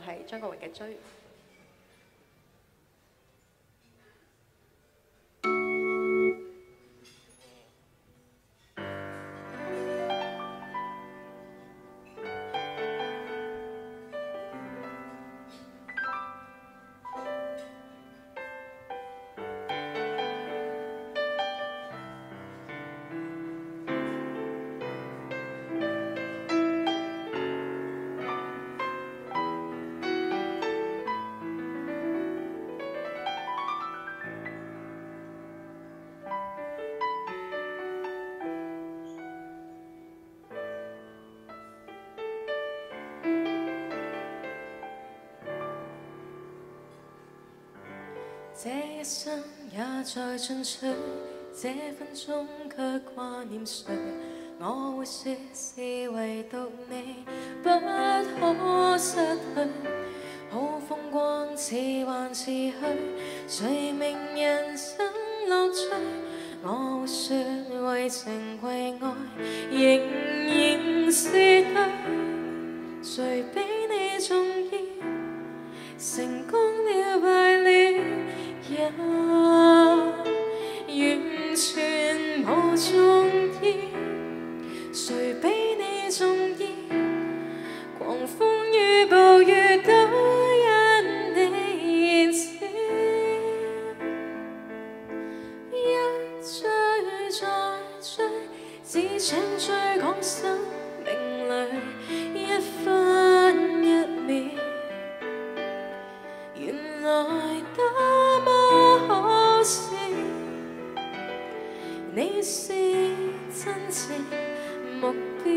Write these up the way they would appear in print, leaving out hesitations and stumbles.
係張國榮嘅《追》。這一生也在進取，這分鐘卻掛念誰？我會說是唯獨你不可失去。好風光似幻似虛，誰明人生樂趣？我會說為情為愛，仍然是對。誰比你重要？成功了敗了。也完全無重要，誰比你重要？狂風與暴雨都因你燃燒，一追再追，只想追趕生命裏一分一秒，原來多麼可笑，你是真正目標。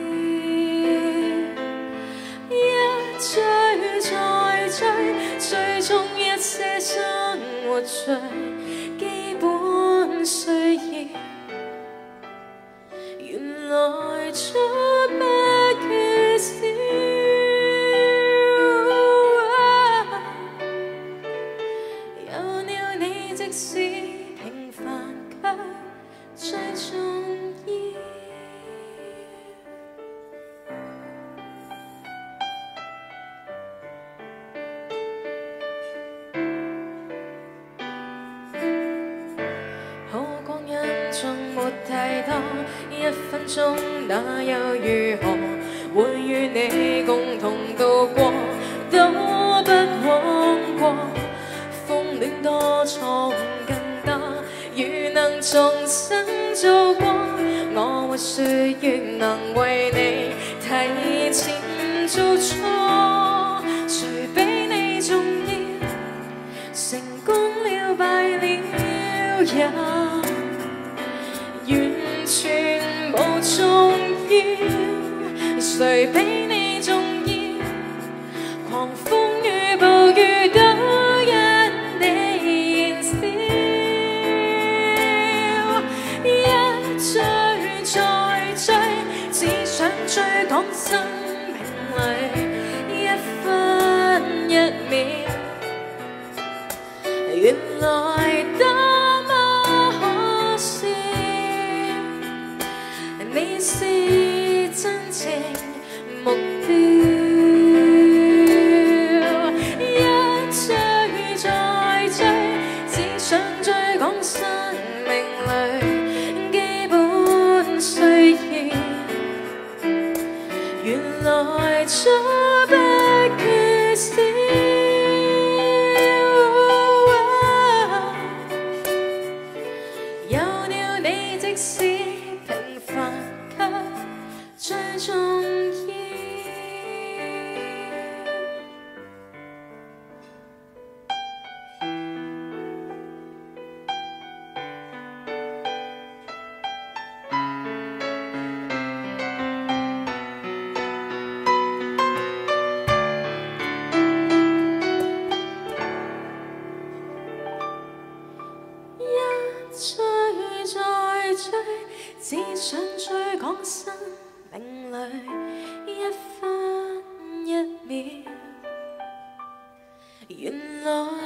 一追再追，追蹤一些生活最基本需要，原來早不缺少。即使平凡卻最重要。好光陰縱沒太多，一分鐘那又如何？會與你共同度過，都不枉過。風戀多錯誤更多，如能重新做過，我會說願能為你提前做錯。誰比你重要？成功了敗了也完全無重要，誰比你重要？狂風與暴雨都追趕生命裏一分一秒，原來多麼可笑，你是真正目標。一追再追，只想追趕生命裏基本需要，原來早不缺少。有了你，即使平凡卻最重要。追再追，只想追趕生命裏一分一秒，原來